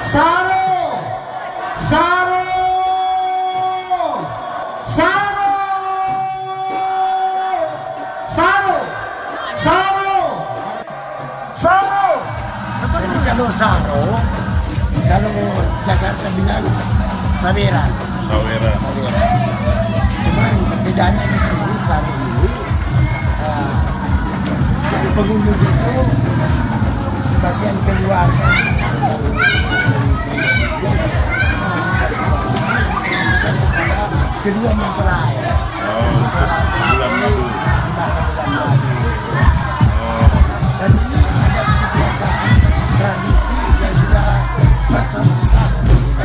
Saro, Saro, Saro, Saro, Saro, Saro. Jadi kalau Saro, kalau Jakarta bilang Saweran. Saweran. Cuma bedanya di sini Saro ini yang pengunjung itu sebagian keluarga. Kedua mempelai. Bulan madu. Masa bulan madu. Dan ini ada kebiasaan tradisi yang sudah bertahun-tahun.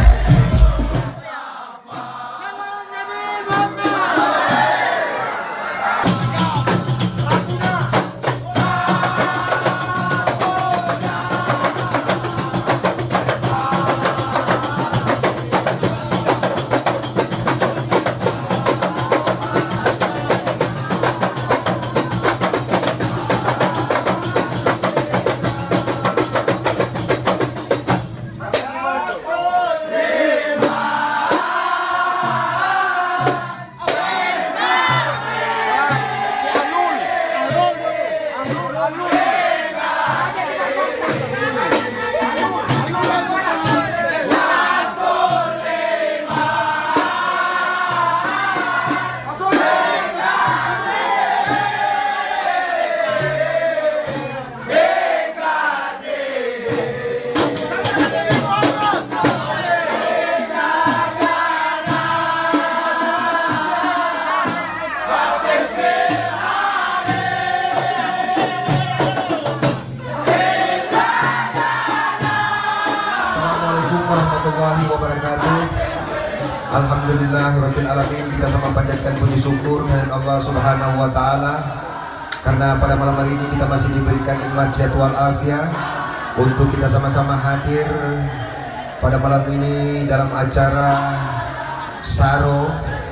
Alhamdulillahirrabbilalamin. Kita sama panjatkan puji syukur kepada Allah Subhanahu wa Ta'ala, karena pada malam hari ini kita masih diberikan nikmat sehat walafiat untuk kita sama-sama hadir pada malam ini dalam acara Saro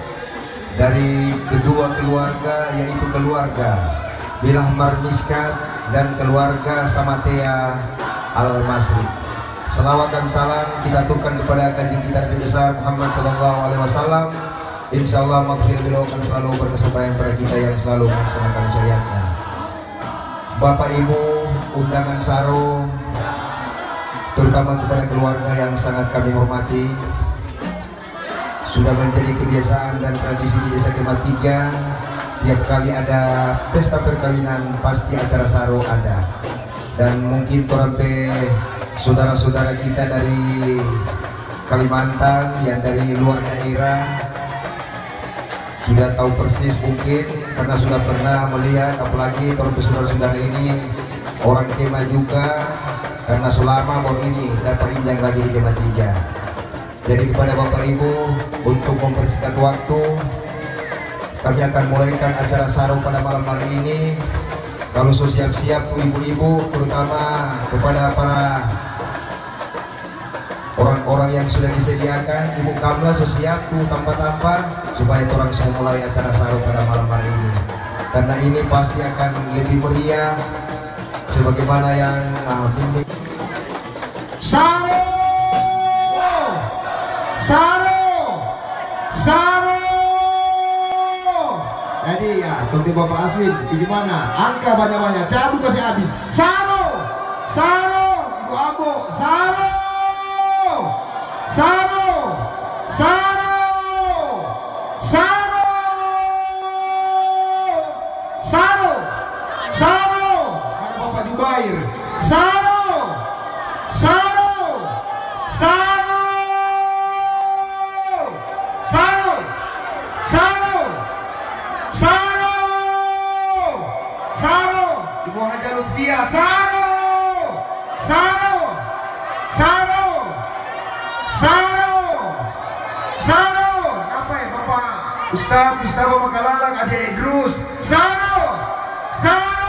dari kedua keluarga, yaitu keluarga Bilah Marmiskat dan keluarga Samatea Al-Masri. Salawat dan salam kita aturkan kepada kanjeng kita Nabi besar Muhammad sallallahu alaihi wasallam. Insyaallah maghfir beliau akan selalu berkesabaran pada kita yang selalu melaksanakan syariatnya. Bapak Ibu undangan Saro, terutama kepada keluarga yang sangat kami hormati, sudah menjadi kebiasaan dan tradisi di Desa Kemah 3. Tiap kali ada pesta perkawinan pasti acara Saro ada. Dan mungkin sampai saudara-saudara kita dari Kalimantan yang dari luar daerah sudah tahu persis mungkin, karena sudah pernah melihat, apalagi saudara-saudara ini orang Kemah juga, karena selama baru ini dapat injang lagi di Kemah 3. Jadi kepada Bapak Ibu, untuk mempersingkat waktu, kami akan mulaikan acara Saro pada malam hari ini. Kalau siap-siap tuh ibu-ibu, terutama kepada para orang-orang yang sudah disediakan, Ibu Kamla siap tuh tanpa-tanpa supaya orang semua mulai acara Saro pada malam hari ini. Karena ini pasti akan lebih meriah sebagaimana yang Saro, Saro, Saro. Jadi ya, seperti Bapak Aswin, gimana? Angka banyak-banyak, cabut pasti habis. Saro, Saro, Ibu Ambo, Saro, Saro, Saro, Saro, Saro, Saro. Ada Bapak Jubair. Saro, Saro, Saro, Saro, Saro, Saro, Saro. Ibu Haja Lutfia. Saro, Saro, Saro, Saro, Saro. Apa ya Bapak Ustaz Mustafa Makalalang, Adik Idrus. Saro, Saro,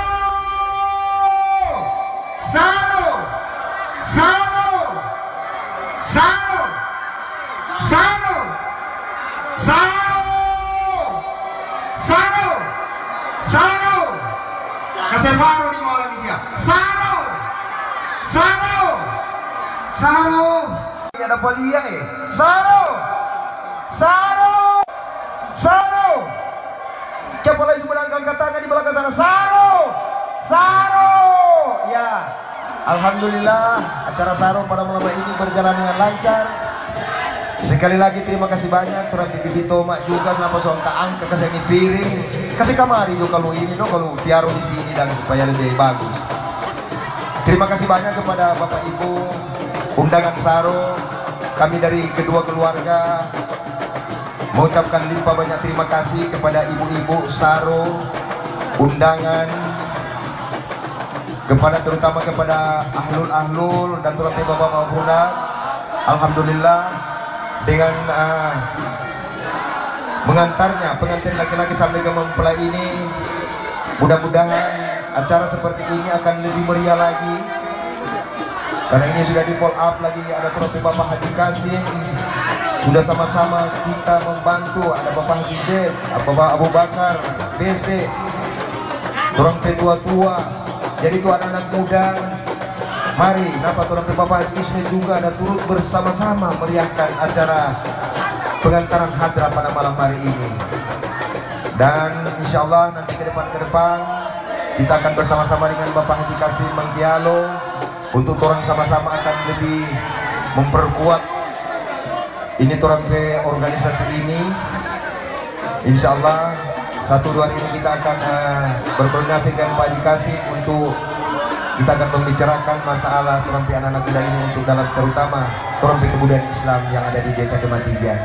Saro, Saro, Saro, Saro, Saro, Saro, Saro. Kasih Faro di malam ini ya. Saro, Saro, Saro. Ini ada Poliang ya. Saro. Saro. Saro. Siapa lagi sebelah angkat tangan di belakang sana? Saro. Saro. Ya. Alhamdulillah acara Saro pada malam ini berjalan dengan lancar. Sekali lagi terima kasih banyak turang pipi tomak juga kenapa soal angka kasih ini piring. Kasih kamari juga kalau ini dong kalau piaro di sini dan supaya lebih bagus. Terima kasih banyak kepada Bapak Ibu undangan Saro. Kami dari kedua keluarga mengucapkan limpah banyak terima kasih kepada ibu-ibu Saro undangan, kepada terutama kepada ahlul-ahlul dan turang bapak-bapak budak. Alhamdulillah dengan mengantarnya pengantin laki-laki sampai ke mempelai ini, mudah-mudahan acara seperti ini akan lebih meriah lagi karena ini sudah di follow up lagi. Ada turut Bapak Haji Kasim, sudah sama-sama kita membantu. Ada Bapak Haji Ded, Bapak Abu Bakar, BC, turang tua-tua. Jadi itu anak-anak muda. Mari, kenapa turang Bapak Haji Ismail juga ada turut bersama-sama meriahkan acara pengantaran hadrah pada malam hari ini. Dan insya Allah nanti ke depan kita akan bersama-sama dengan Bapak Haji Kasim Mangkialo untuk orang sama-sama akan lebih memperkuat ini turang ke organisasi ini. Insya Allah 1-2 hari ini kita akan berkoordinasi dengan Pak Haji Kasim untuk kita akan membicarakan masalah turang anak-anak muda ini untuk dalam terutama turang kebudayaan Islam yang ada di Desa Kemantijan.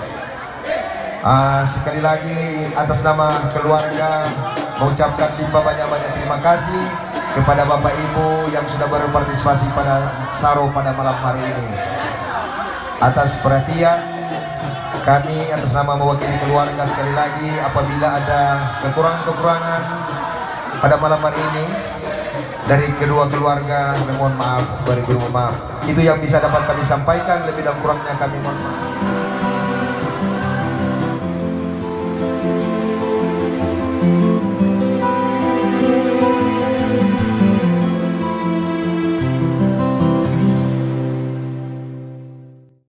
Sekali lagi atas nama keluarga mengucapkan limpah banyak-banyak terima kasih kepada Bapak Ibu yang sudah berpartisipasi pada Saro pada malam hari ini. Atas perhatian kami atas nama mewakili keluarga sekali lagi apabila ada kekurangan-kekurangan pada malam hari ini dari kedua keluarga, mohon maaf, beri maaf. Itu yang bisa dapat kami sampaikan, lebih dan kurangnya kami mohon maaf.